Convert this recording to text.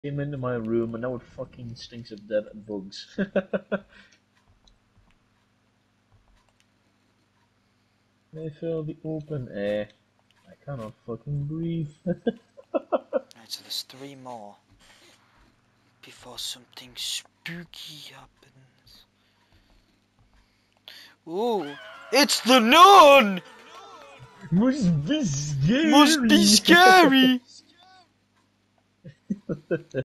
Came into my room and now it fucking stinks of dead bugs. I feel the open air. I cannot fucking breathe. Right, so there's 3 more before something spooky happens. Ooh, it's the nun! Must be scary. Must be scary!